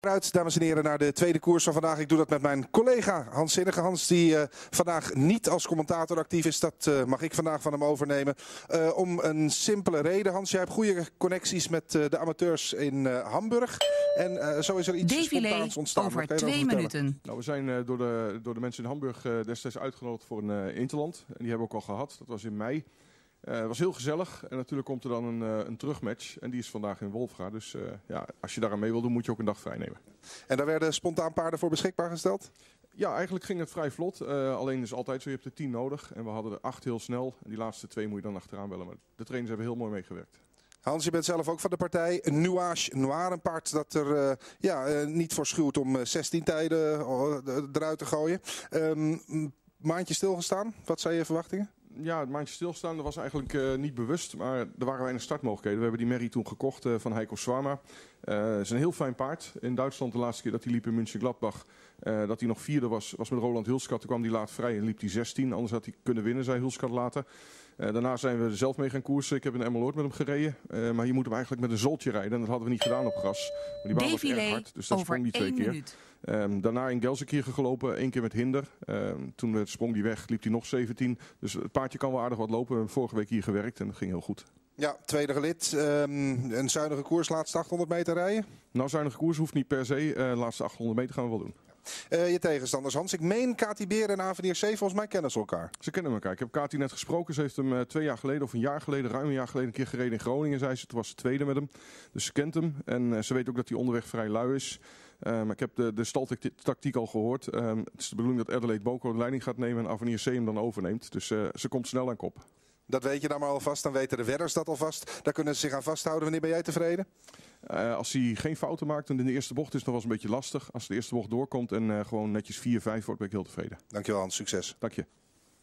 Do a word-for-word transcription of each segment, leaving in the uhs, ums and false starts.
Uit, dames en heren, naar de tweede koers van vandaag. Ik doe dat met mijn collega Hans Zinnige. Hans, die uh, vandaag niet als commentator actief is. Dat uh, mag ik vandaag van hem overnemen. Uh, om een simpele reden. Hans, jij hebt goede connecties met uh, de amateurs in uh, Hamburg. En uh, zo is er iets Défilé spontaans ontstaan. over twee minuten. Nou, we zijn uh, door, de, door de mensen in Hamburg uh, destijds uitgenodigd voor een uh, interland. En die hebben we ook al gehad. Dat was in mei. Het uh, was heel gezellig en natuurlijk komt er dan een, uh, een terugmatch en die is vandaag in Wolfga. Dus uh, ja, als je daar aan mee wil doen moet je ook een dag vrij nemen. En daar werden spontaan paarden voor beschikbaar gesteld? Ja, eigenlijk ging het vrij vlot. Uh, alleen is altijd zo, je hebt er tien nodig en we hadden er acht heel snel. En die laatste twee moet je dan achteraan bellen, maar de trainers hebben heel mooi meegewerkt. Hans, je bent zelf ook van de partij. Nuage Noir, een paard dat er uh, ja, uh, niet voor schuwt om uh, zestien tijden uh, eruit te gooien. Um, maandje stilgestaan, wat zijn je verwachtingen? Ja, het maandje stilstaan, dat was eigenlijk uh, niet bewust, maar er waren weinig startmogelijkheden. We hebben die Merrie toen gekocht uh, van Heiko Swarma. Uh, het is een heel fijn paard. In Duitsland de laatste keer dat hij liep in München-Gladbach, uh, dat hij nog vierde was, was met Roland Hulskat. Toen kwam hij laat vrij en liep hij zestien, anders had hij kunnen winnen, zei Hulskat later. Uh, daarna zijn we er zelf mee gaan koersen. Ik heb in Emmeloord met hem gereden, uh, maar je moet hem eigenlijk met een zoltje rijden. En dat hadden we niet gedaan op gras. Maar die baan was erg hard, dus dat sprong die twee keer. Um, daarna in Gelsenkirchen gelopen, één keer met hinder. Um, toen sprong hij weg, liep hij nog zeventien. Dus het paardje kan wel aardig wat lopen. We hebben vorige week hier gewerkt en dat ging heel goed. Ja, tweede gelid. Um, een zuinige koers, laatste achthonderd meter rijden? Nou, zuinige koers hoeft niet per se. Uh, laatste achthonderd meter gaan we wel doen. Uh, je tegenstanders, Hans. Ik meen Kati Beer en Avenir C. Volgens mij kennen ze elkaar. Ze kennen elkaar. Ik heb Kati net gesproken. Ze heeft hem uh, twee jaar geleden of een jaar geleden, ruim een jaar geleden, een keer gereden in Groningen, zei ze. Toen was ze tweede met hem. Dus ze kent hem. En uh, ze weet ook dat hij onderweg vrij lui is. Uh, maar ik heb de, de staltactiek al gehoord. Uh, het is de bedoeling dat Adelaide Boko de leiding gaat nemen en Avenir C hem dan overneemt. Dus uh, ze komt snel aan kop. Dat weet je dan maar alvast. Dan weten de wedders dat alvast. Daar kunnen ze zich aan vasthouden. Wanneer ben jij tevreden? Uh, als hij geen fouten maakt en in de eerste bocht is, dan was het een beetje lastig. Als de eerste bocht doorkomt en uh, gewoon netjes vier vijf wordt, ben ik heel tevreden. Dankjewel Hans. Succes. Dank je.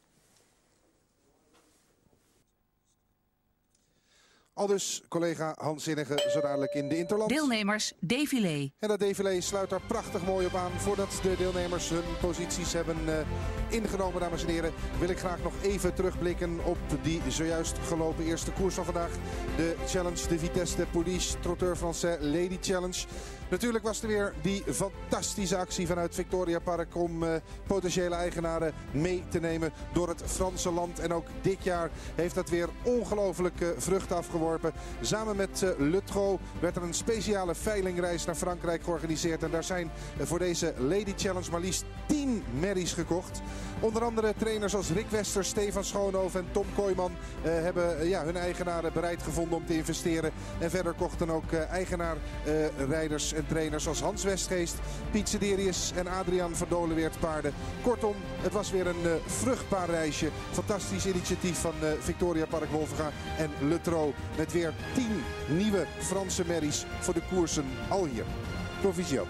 Aldus collega Hans Zinnige zo dadelijk in de Interland. Deelnemers, défilé. En dat défilé sluit daar prachtig mooi op aan. Voordat de deelnemers hun posities hebben uh, ingenomen, dames en heren, wil ik graag nog even terugblikken op die zojuist gelopen eerste koers van vandaag. De Challenge de Vitesse de Police Trotteur Français Lady Challenge. Natuurlijk was er weer die fantastische actie vanuit Victoria Park om uh, potentiële eigenaren mee te nemen door het Franse land. En ook dit jaar heeft dat weer ongelooflijke vruchten afgeworpen. Samen met uh, Le Trot werd er een speciale veilingreis naar Frankrijk georganiseerd. En daar zijn uh, voor deze Lady Challenge maar liefst tien merries gekocht. Onder andere trainers als Rick Wester, Stefan Schoonhoven en Tom Kooijman uh, hebben uh, ja, hun eigenaren bereid gevonden om te investeren. En verder kochten ook uh, eigenaarrijders uh, en trainers als Hans Westgeest, Piet Sederius en Adriaan van Dolenweert paarden. Kortom, het was weer een uh, vruchtbaar reisje. Fantastisch initiatief van uh, Victoria Park Wolfga en Le Trot. Met weer tien nieuwe Franse merries voor de koersen al hier. Proficiat.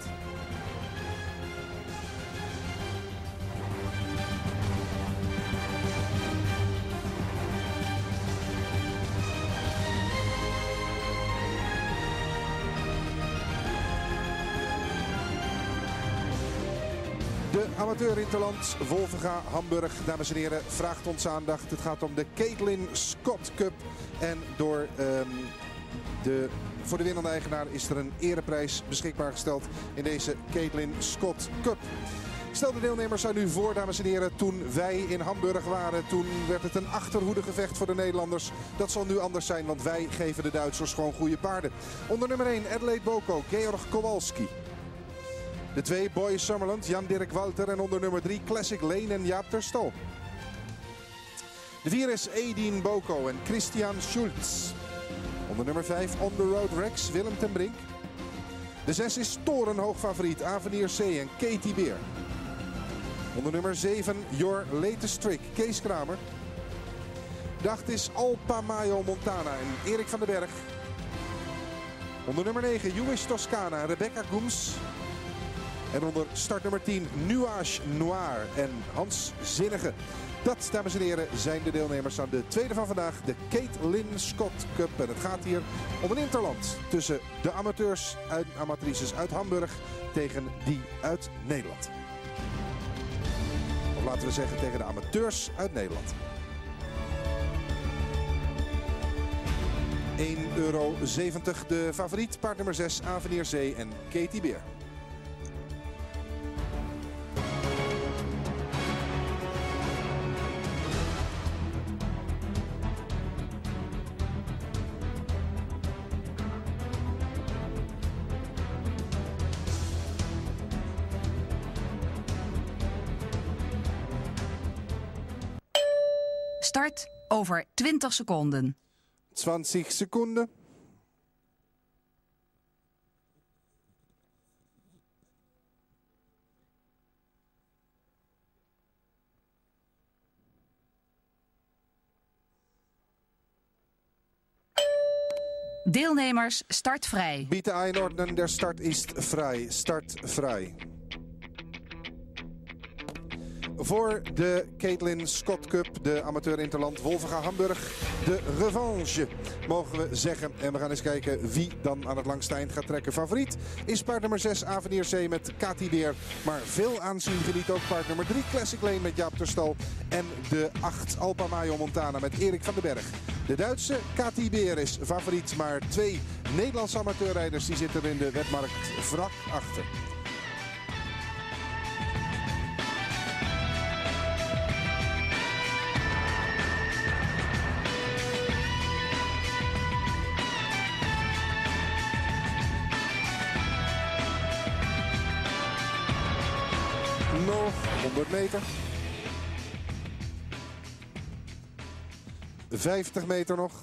De amateur Interland, Wolfga, Hamburg, dames en heren, vraagt ons aandacht. Het gaat om de Caitlin Scott Cup. En door um, de, voor de winnende eigenaar is er een ereprijs beschikbaar gesteld in deze Caitlin Scott Cup. Stel de deelnemers aan u voor, dames en heren. Toen wij in Hamburg waren, toen werd het een achterhoedegevecht voor de Nederlanders. Dat zal nu anders zijn, want wij geven de Duitsers gewoon goede paarden. Onder nummer één Adelaide Boko, Georg Kowalski. De twee Boy Summerland, Jan-Dirk Walter en onder nummer drie Classic Lane en Jaap ter Stal. De vier is Edien Boko en Christian Schultz. Onder nummer vijf On The Road Rex, Willem ten Brink. De zes is torenhoog favoriet Avenir C en Katie Beer. Onder nummer zeven Your Latest Trick, Kees Kramer. De acht is Alpa Mayo Montana en Erik van den Berg. Onder nummer negen Jewish Toscana, Rebecca Gooms. En onder startnummer tien Nuage Noir en Hans Zinnige. Dat, dames en heren, zijn de deelnemers aan de tweede van vandaag, de Caitlin Scott Cup. En het gaat hier om een interland tussen de amateurs en amatrices uit Hamburg tegen die uit Nederland. Of laten we zeggen tegen de amateurs uit Nederland. één euro zeventig de favoriet, paard nummer zes, Avenir C en Katie Beer. Start over twintig seconden. twintig seconden. Deelnemers startvrij. Bitte einordnen, der Start ist frei. Start vrij. Voor de Caitlin Scott Cup, de amateur interland Wolvenga Hamburg. De revanche, mogen we zeggen. En we gaan eens kijken wie dan aan het langste eind gaat trekken. Favoriet is paard nummer zes, Avenir C met Kati Beer. Maar veel aanzien geniet ook paard nummer drie, Classic Lane met Jaap Terstal. En de acht, Alpa Mayo Montana met Erik van den Berg. De Duitse Kati Beer is favoriet, maar twee Nederlandse amateurrijders die zitten in de wedmarkt wrak achter. Nog honderd meter. vijftig meter nog.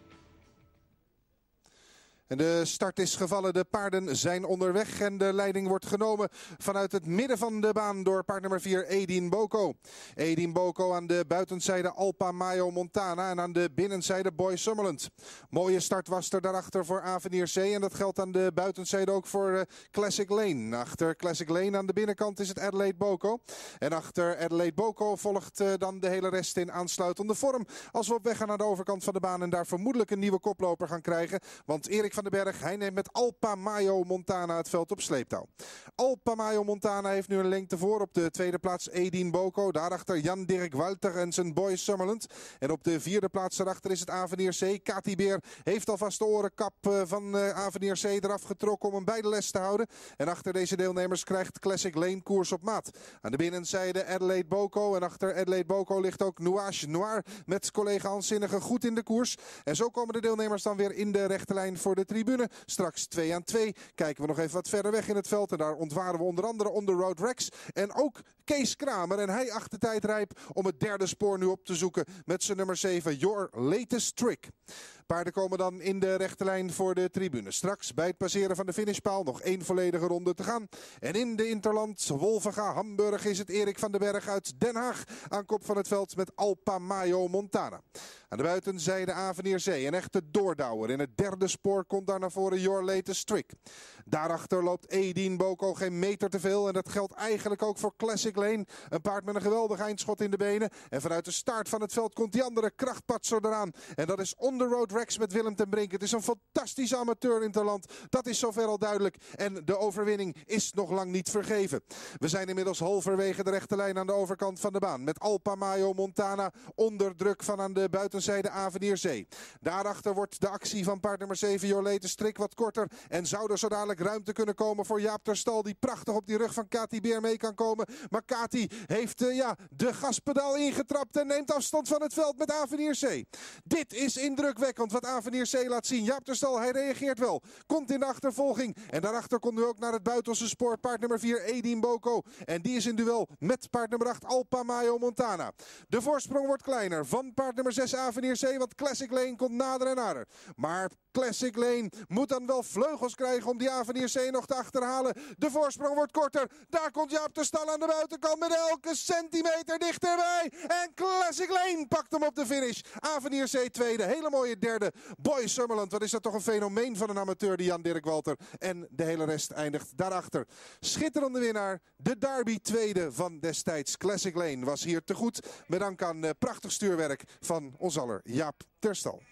En de start is gevallen, de paarden zijn onderweg en de leiding wordt genomen vanuit het midden van de baan door paard nummer vier, Edin Boko. Edin Boko aan de buitenzijde Alpa Mayo Montana en aan de binnenzijde Boy Summerland. Mooie start was er daarachter voor Avenir C en dat geldt aan de buitenzijde ook voor uh, Classic Lane. Achter Classic Lane aan de binnenkant is het Adelaide Boko. En achter Adelaide Boko volgt uh, dan de hele rest in aansluitende vorm. Als we op weg gaan naar de overkant van de baan en daar vermoedelijk een nieuwe koploper gaan krijgen. Want Erik van den Berg, hij neemt met Alpa Mayo Montana het veld op sleeptouw. Alpa Mayo Montana heeft nu een lengte voor. Op de tweede plaats Edin Boko. Daarachter Jan-Dirk Walter en zijn Boy Summerland. En op de vierde plaats daarachter is het Avenir C. Kati Beer heeft alvast de orenkap van Avenir C eraf getrokken om hem bij de les te houden. En achter deze deelnemers krijgt Classic Lane koers op maat. Aan de binnenzijde Adelaide Boko. En achter Adelaide Boko ligt ook Nuage Noir met collega Hanszinnige goed in de koers. En zo komen de deelnemers dan weer in de rechte lijn voor de tribune. Straks twee aan twee. Kijken we nog even wat verder weg in het veld. En daar ontwaren we onder andere On The Road Rex. En ook Kees Kramer. En hij acht de tijd rijp om het derde spoor nu op te zoeken. Met zijn nummer zeven, Your Latest Trick. Paarden komen dan in de rechte lijn voor de tribune. Straks bij het passeren van de finishpaal nog één volledige ronde te gaan. En in de interland Wolvenga Hamburg is het Erik van den Berg uit Den Haag aan kop van het veld met Alpa Mayo Montana. Aan de buitenzijde Avenir C, een echte doordouwer. In het derde spoor komt daar naar voren Your Latest Trick. Daarachter loopt Edin Boko geen meter te veel. En dat geldt eigenlijk ook voor Classic Lane. Een paard met een geweldig eindschot in de benen. En vanuit de start van het veld komt die andere krachtpatser eraan. En dat is On The Road Rex met Willem ten Brink. Het is een fantastische amateur in het land. Dat is zover al duidelijk. En de overwinning is nog lang niet vergeven. We zijn inmiddels halverwege de rechte lijn aan de overkant van de baan. Met Alpa Mayo Montana onder druk van aan de buitenzijde Avenir C. Daarachter wordt de actie van paard nummer zeven, Your Latest Trick, wat korter. En zou er zo dadelijk ruimte kunnen komen voor Jaap Terstal, die prachtig op die rug van Kati Beer mee kan komen. Maar Kati heeft uh, ja, de gaspedaal ingetrapt en neemt afstand van het veld met Avenir C. Dit is indrukwekkend wat Avenir C laat zien. Jaap Terstal, hij reageert wel. Komt in de achtervolging. En daarachter komt nu ook naar het buitenste spoor paard nummer vier, Edin Boko. En die is in duel met paard nummer acht, Alpa Mayo Montana. De voorsprong wordt kleiner van paard nummer zes, Avenir C, want Classic Lane komt nader en nader. Maar Classic Lane moet dan wel vleugels krijgen om die Avenir C nog te achterhalen. De voorsprong wordt korter. Daar komt Jaap Terstal aan de buitenkant met elke centimeter dichterbij. En Classic Lane pakt hem op de finish. Avenir C tweede, hele mooie derde. Boy Summerland, wat is dat toch een fenomeen van een amateur, die Jan-Dirk Walter. En de hele rest eindigt daarachter. Schitterende winnaar, de Derby tweede van destijds. Classic Lane was hier te goed. Met dank aan uh, prachtig stuurwerk van ons aller Jaap Terstal.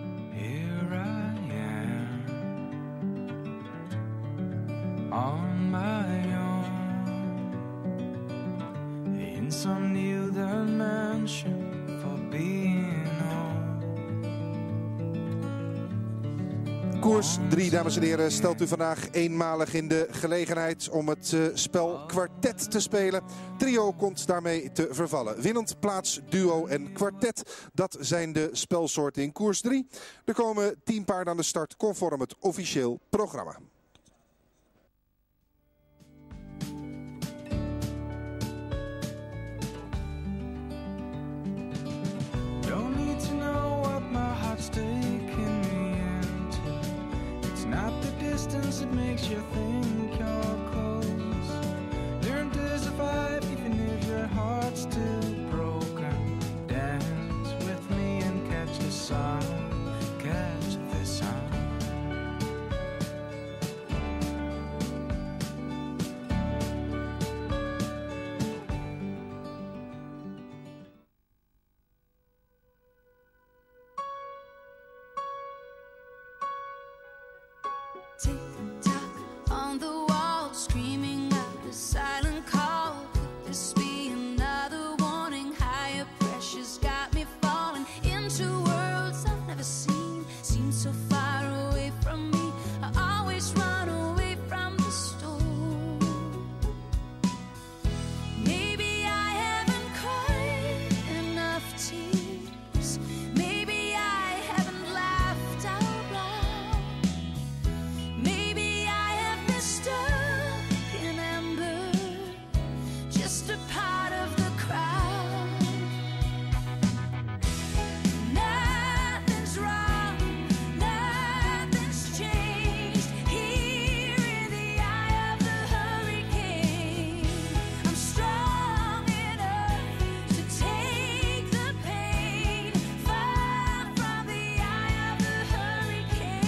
On Koers drie, dames en heren, stelt u vandaag eenmalig in de gelegenheid om het uh, spel kwartet te spelen. Trio komt daarmee te vervallen. Winnend, plaats, duo en kwartet, dat zijn de spelsoorten in koers drie. Er komen tien paarden aan de start conform het officieel programma. It makes you think you're close. Learn to survive even if your heart's still broken. Dance with me and catch the sun, catch the sun. Tick tock on the wall, screaming out a silent call. Could this be another warning? Higher pressure's got me falling into worlds I've never seen. Seem so far away from me. I always run away from the storm. Maybe I haven't cried enough tears. Maybe I haven't laughed out loud. Maybe I have been stuck in amber, just a part of the crowd. Nothing's wrong, nothing's changed. Here in the eye of the hurricane, I'm strong enough to take the pain, far from the eye of the hurricane.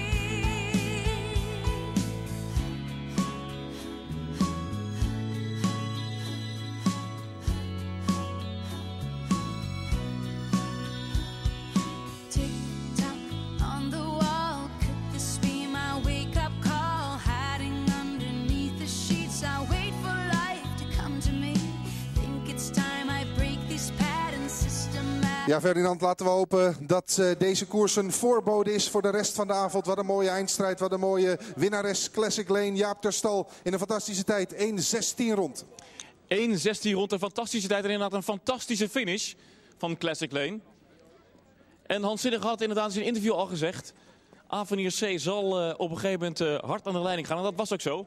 Tick tock on the wall, could this be my wake up call? Hiding underneath the sheets, I wait for life to come to me. Think it's time I break these patterns systematic. Ja, Ferdinand, laten we hopen dat uh, deze koers een voorbode is voor de rest van de avond. Wat een mooie eindstrijd, wat een mooie winnares Classic Lane. Jaap Terstal in een fantastische tijd, één zestien rond. één zestien rond, een fantastische tijd en inderdaad een fantastische finish van Classic Lane. En Hans Zinnig had inderdaad in zijn interview al gezegd, Avenir C zal uh, op een gegeven moment uh, hard aan de leiding gaan. En dat was ook zo.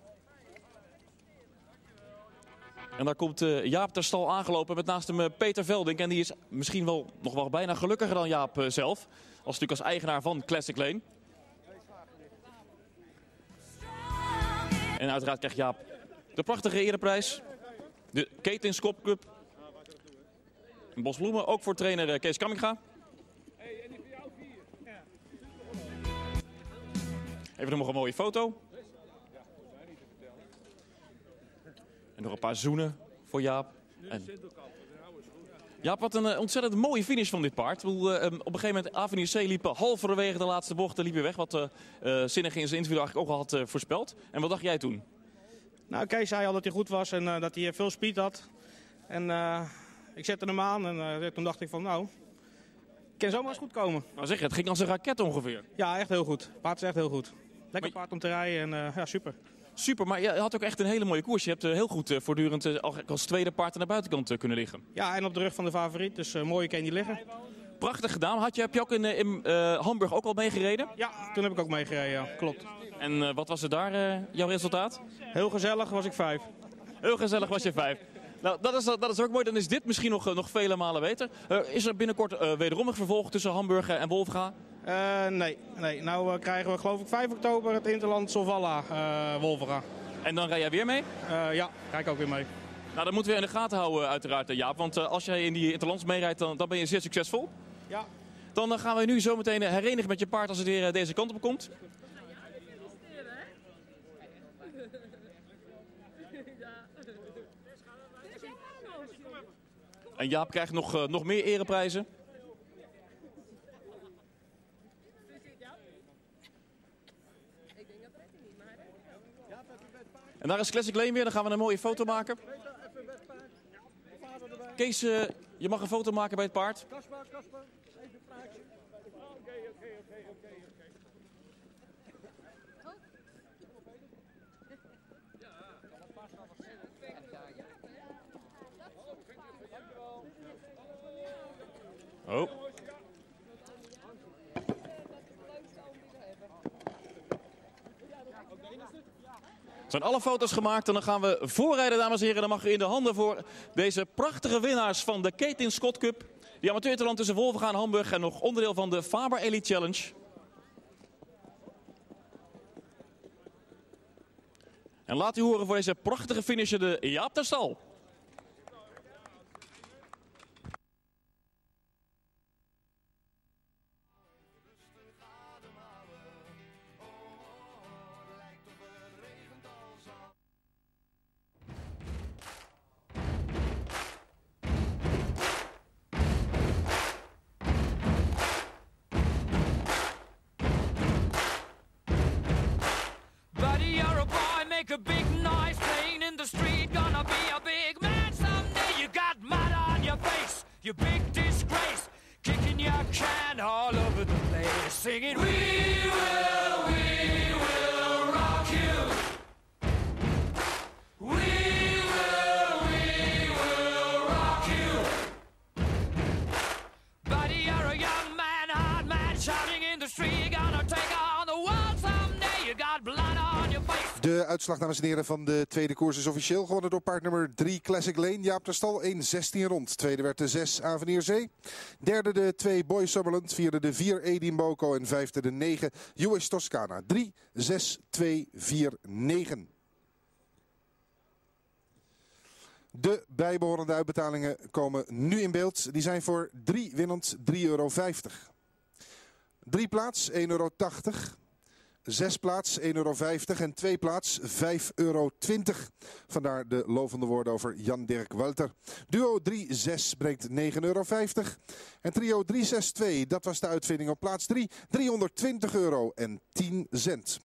En daar komt uh, Jaap Terstal aangelopen met naast hem uh, Peter Veldink. En die is misschien wel nog wel bijna gelukkiger dan Jaap uh, zelf. Als natuurlijk als eigenaar van Classic Lane. En uiteraard krijgt Jaap de prachtige ereprijs. De Caitlin Scott Cup. Een bos bloemen, ook voor trainer uh, Kees Kamminga. Even nog een mooie foto. En nog een paar zoenen voor Jaap. En Jaap, wat een uh, ontzettend mooie finish van dit paard. Ik bedoel, uh, um, op een gegeven moment, Avenir C liep halverwege de laatste bocht, liep weer weg. Wat uh, uh, Zinnig in zijn interview eigenlijk ook al had uh, voorspeld. En wat dacht jij toen? Nou, Kees zei al dat hij goed was en uh, dat hij veel speed had. En uh, ik zette hem aan en uh, toen dacht ik van nou, kan zomaar eens goed komen. Nou zeg je, het ging als een raket ongeveer. Ja, echt heel goed. Het paard is echt heel goed. Lekker Maar... paard om te rijden en uh, ja, super. Super, maar je had ook echt een hele mooie koers. Je hebt uh, heel goed uh, voortdurend uh, als tweede paard aan de buitenkant uh, kunnen liggen. Ja, en op de rug van de favoriet, dus uh, mooi kan je niet liggen. Prachtig gedaan. Had je, heb je ook in, in uh, Hamburg ook al meegereden? Ja, toen heb ik ook meegereden, ja, klopt. En uh, wat was er daar, uh, jouw resultaat? Heel gezellig, was ik vijf. Heel gezellig was je vijf. Nou, dat is, dat is ook mooi. Dan is dit misschien nog, nog vele malen beter. Uh, is er binnenkort uh, wederom een vervolg tussen Hamburg en Wolfga? Uh, nee, nee, nou uh, krijgen we geloof ik vijf oktober het Interland Solvalla uh, Wolvera. En dan rij jij weer mee? Uh, ja, rij ik ook weer mee. Nou, dat moeten we in de gaten houden uiteraard, Jaap. Want uh, als jij in die Interlands meerijdt, dan, dan ben je zeer succesvol. Ja. Dan uh, gaan we nu zo meteen uh, herenigen met je paard als het weer uh, deze kant op komt. En Jaap krijgt nog, uh, nog meer ereprijzen. En daar is Classic Lane weer, dan gaan we een mooie foto maken. Kees, uh, je mag een foto maken bij het paard. Oh. Er zijn alle foto's gemaakt en dan gaan we voorrijden, dames en heren. Dan mag u in de handen voor deze prachtige winnaars van de Caitlin Scott Cup. Die amateurtalent tussen Wolvenga en Hamburg en nog onderdeel van de Faber Elite Challenge. En laat u horen voor deze prachtige finisher de Jaap ter Stal. Make a big noise playing in the street. Gonna be a big man someday. You got mud on your face, you big disgrace. Kicking your can all over the place. Singing, we will, we will rock you. We will, we will rock you. Buddy, you're a young man, hard man, shouting in the street. You're gonna take on the world someday. You got blood on your face. De uitslag, dames en heren, van de tweede koers is officieel gewonnen door paardnummer drie Classic Lane. Jaap ter Stal, één zestien rond. Tweede werd de zes Avenir Zee. Derde de twee Boy Summerland. Vierde de vier Edin Boko. En vijfde de negen U S Toscana. drie, zes, twee, vier, negen. De bijbehorende uitbetalingen komen nu in beeld. Die zijn voor drie winnend drie euro vijftig. Drie plaats één euro tachtig. Zes plaats één euro vijftig en twee plaats vijf euro twintig. Vandaar de lovende woorden over Jan-Dirk Walter. Duo drie zes brengt negen euro vijftig. En trio drie zes twee, dat was de uitvinding op plaats drie. driehonderdtwintig euro en tien cent.